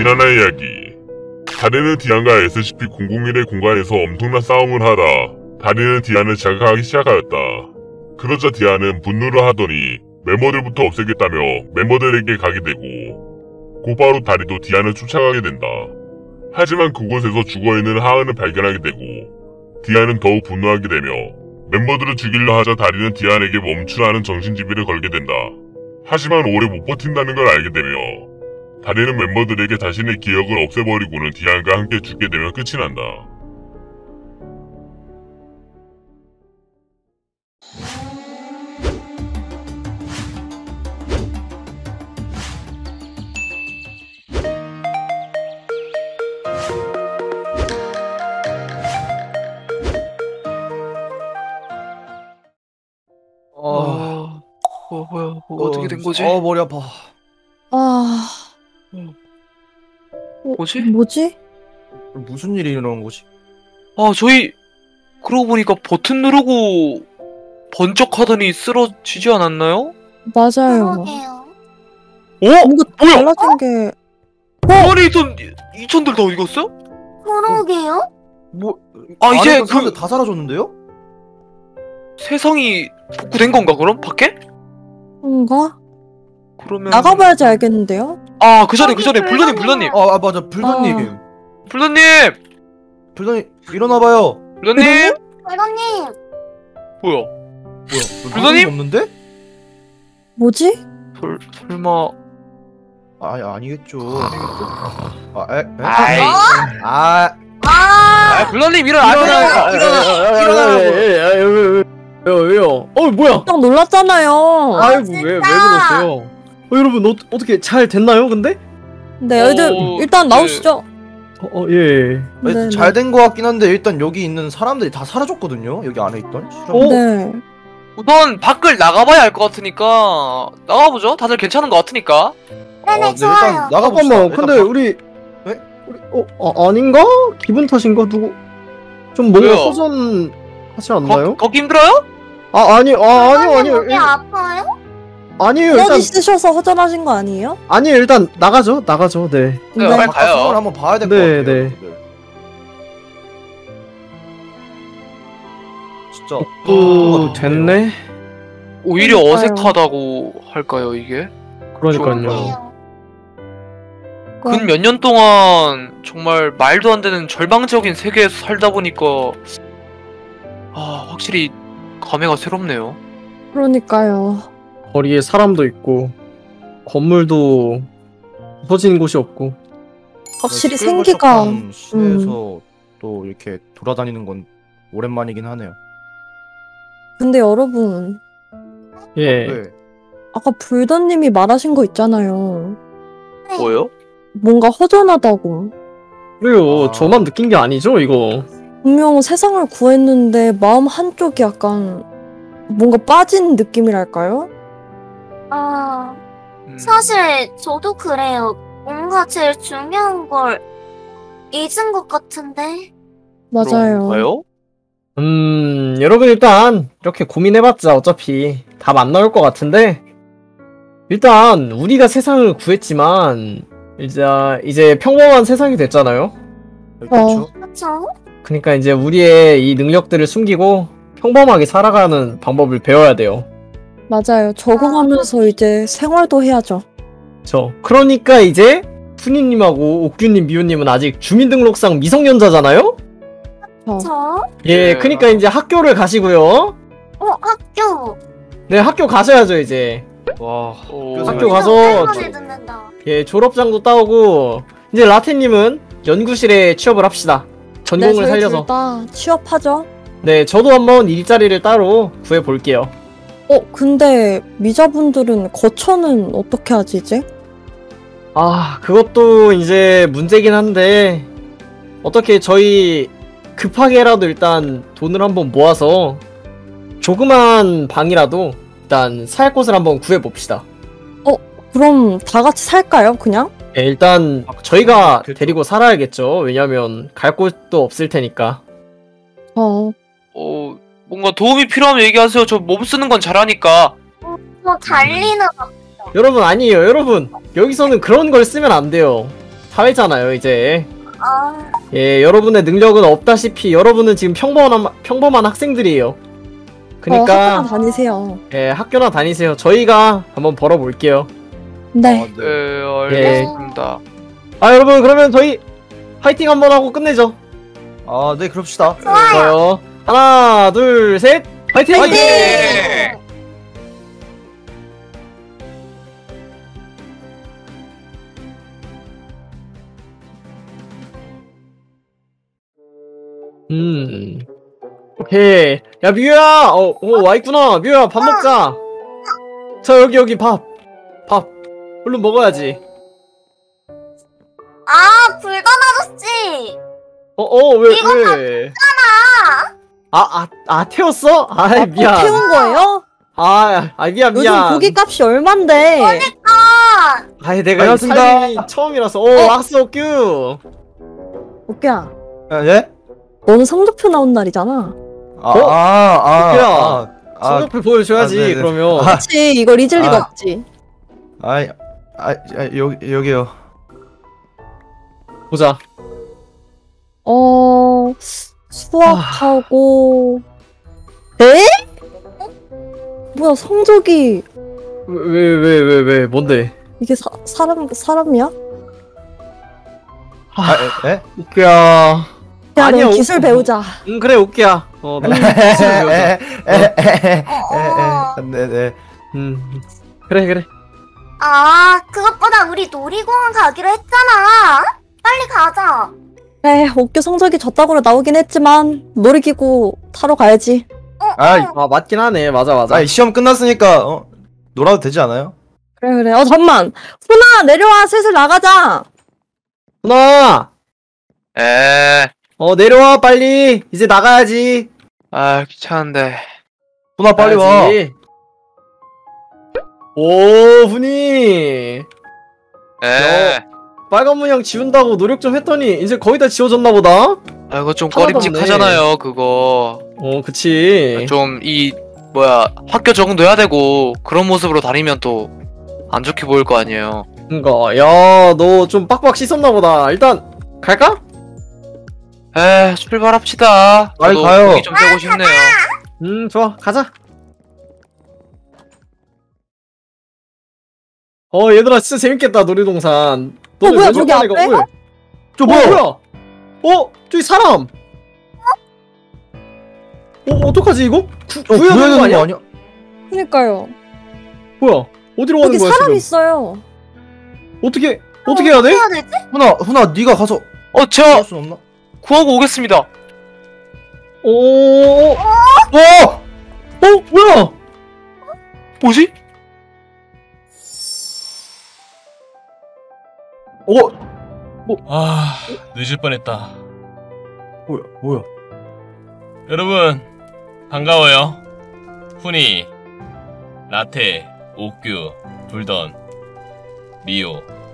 지난화의 이야기. 다리는 디안과 SCP-001의 공간에서 엄청난 싸움을 하다 다리는 디안을 자극하기 시작하였다. 그러자 디안은 분노를 하더니 멤버들부터 없애겠다며 멤버들에게 가게 되고 곧바로 다리도 디안을 쫓아가게 된다. 하지만 그곳에서 죽어있는 하은을 발견하게 되고 디안은 더욱 분노하게 되며 멤버들을 죽이려 하자 다리는 디안에게 멈추라는 정신지비를 걸게 된다. 하지만 오래 못 버틴다는 걸 알게 되며 다리는 멤버들에게 자신의 기억을 없애버리고는 디안과 함께 죽게 되며 끝이 난다. 뭐야, 어떻게 된 거지? 머리 아파. 뭐지? 뭐지? 무슨 일이 일어난 거지? 저희 그러고 보니까 버튼 누르고 번쩍하더니 쓰러지지 않았나요? 맞아요. 그러게요. 어? 뭔가 뭐야? 달라진 게 아니 있던 2천들 다 어디 갔어? 그러게요? 뭐? 이제 안에 사람들 다 사라졌는데요? 세상이 복구된 건가 그럼? 밖에? 뭔가 그러면 나가봐야지 알겠는데요. 그 전에 불더님 맞아, 불더님. 불더님 일어나봐요. 불더님 회장님! 뭐야? 불더님 없는데? 뭐지? 설마 아니겠죠. 불더님 일어나. 왜요? 뭐야? 딱 놀랐잖아요. 아이고 왜 그러세요? 여러분 어떻게 잘 됐나요? 근데? 네, 애들 일단 나오시죠. 예. 네, 잘 된 거 같긴 한데 일단 여기 있는 사람들이 다 사라졌거든요. 여기 안에 있던. 네. 우선 밖을 나가봐야 알 것 같으니까 나가보죠. 다들 괜찮은 것 같으니까. 네네, 좋아요. 일단 나가봅시다. 잠깐만. 일단 근데 우리 아닌가? 기분 탓인가? 누구 좀 뭔가 왜요? 허전하지 않나요? 걷기 힘들어요? 아니요. 목이 아파요? 아니에요. 일단 쓰셔서 허전하신 거 아니에요? 아니에요. 일단 나가죠. 네. 네, 빨리 가요. 상황을 한번 봐야 될 것 네, 같아요. 네. 진짜 됐네. 오히려 그러니까요. 어색하다고 할까요 이게? 그러니까요. 근 몇 년 동안 정말 말도 안 되는 절망적인 세계에서 살다 보니까 확실히 감회가 새롭네요. 그러니까요. 거리에 사람도 있고 건물도 부서진 곳이 없고. 확실히 시끌벅적한 생기가 시내에서 또 이렇게 돌아다니는 건 오랜만이긴 하네요. 근데 여러분 예. 네. 아까 불더님이 말하신 거 있잖아요. 뭐요? 뭔가 허전하다고. 그래요. 아. 저만 느낀 게 아니죠, 이거. 분명 세상을 구했는데 마음 한쪽이 약간 뭔가 빠진 느낌이랄까요? 사실 저도 그래요. 뭔가 제일 중요한 걸 잊은 것 같은데. 맞아요. 그런가요? 여러분 일단 이렇게 고민해봤자 어차피 답 안 나올 것 같은데 일단 우리가 세상을 구했지만 이제 평범한 세상이 됐잖아요. 그렇죠. 그쵸? 그러니까 이제 우리의 이 능력들을 숨기고 평범하게 살아가는 방법을 배워야 돼요. 맞아요. 적응하면서 이제 생활도 해야죠. 그러니까 이제 푸니님하고 옥규님, 미호님은 아직 주민등록상 미성년자잖아요? 저? 예, 그러니까 이제 학교를 가시고요. 학교. 네, 학교 가셔야죠 이제. 와. 학교 가서 오랜만에 듣는다. 예, 졸업장도 따오고 이제 라테님은 연구실에 취업을 합시다. 전공을 저희 살려서. 둘 다 취업하죠. 네, 저도 한번 일자리를 따로 구해볼게요. 근데 미자분들은 거처는 어떻게 하지 이제? 그것도 이제 문제긴 한데 어떻게 저희 급하게라도 일단 돈을 한번 모아서 조그만 방이라도 일단 살 곳을 한번 구해봅시다. 그럼 다 같이 살까요 그냥? 예, 일단 저희가 데리고 살아야겠죠. 왜냐면 갈 곳도 없을 테니까. 뭔가 도움이 필요하면 얘기하세요. 저 몸 쓰는 건 잘하니까. 달리는 여러분 아니에요. 여러분 여기서는 그런 걸 쓰면 안 돼요. 사회잖아요 이제. 아, 예, 여러분의 능력은 없다시피 여러분은 지금 평범한 학생들이에요. 그니까 학교나 다니세요. 예, 학교나 다니세요. 저희가 한번 벌어볼게요. 네. 알겠습니다. 아 여러분 그러면 저희 파이팅 한번 하고 끝내죠. 아, 네, 그럽시다. 좋아요. 하나, 둘, 셋, 파이팅! 네. 오케이. 야 뮤야, 와 있구나. 뮤야 밥 먹자. 자 여기 밥. 얼른 먹어야지. 아, 불던 아저씨! 왜? 태웠어? 미안. 태운 거예요? 미안. 요즘 고기 값이 얼만데? 아, 내가 이 반갑습니다. 삶이 처음이라서. 왔어, 큐. 오케야, 예? 너는 성적표 나온 날이잖아. 야. 성적표 보여줘야지, 네네. 그러면. 그치, 이걸 잊을 리가 아. 없지. 여기요. 보자. 수학하고 에? 뭐야, 성적이 왜, 뭔데? 이게 사람이야? 예? 오케야. 야, 아니야, 너 기술 배우자. 그래, 오케야. 너 기술 배우자. 네네. 그래. 아, 그것보다 우리 놀이공원 가기로 했잖아. 빨리 가자. 그래, 옥교 성적이 저따구로 나오긴 했지만 놀이기구 타러 가야지. 맞긴 하네. 맞아. 시험 끝났으니까, 놀아도 되지 않아요? 그래. 잠만. 훈아, 내려와. 슬슬 나가자. 누나! 내려와, 빨리. 이제 나가야지. 귀찮은데. 훈아, 빨리 와. 가야지. 오, 훈이. 빨간 문양 지운다고 노력 좀 했더니 이제 거의 다 지워졌나 보다? 이거 좀 하나도 꺼림칙하잖아요, 그거. 그치. 좀 학교 적응도 해야 되고 그런 모습으로 다니면 또 안 좋게 보일 거 아니에요. 그니까, 야, 너 좀 빡빡 씻었나 보다. 일단, 갈까? 출발합시다. 빨리 저도 가요. 고기 좀 떼고 싶네요. 좋아. 가자. 얘들아, 진짜 재밌겠다, 놀이동산. 너네 뭐야, 몇 저기 년만에 가? 앞에? 왜? 뭐야? 저기 사람! 어떡하지, 이거? 구해야 되는 거 아니야? 그니까요. 뭐야? 어디로 가는 여기 거야, 사람 지금? 있어요. 어떻게 해야 돼? 해야 되지? 훈아, 네가 가서 제가 할 수 없나? 구하고 오겠습니다. 뭐야? 뭐지? 늦을 뻔했다. 뭐야? 여러분, 반가워요. 훈이, 라테, 옥규, 불던, 미오,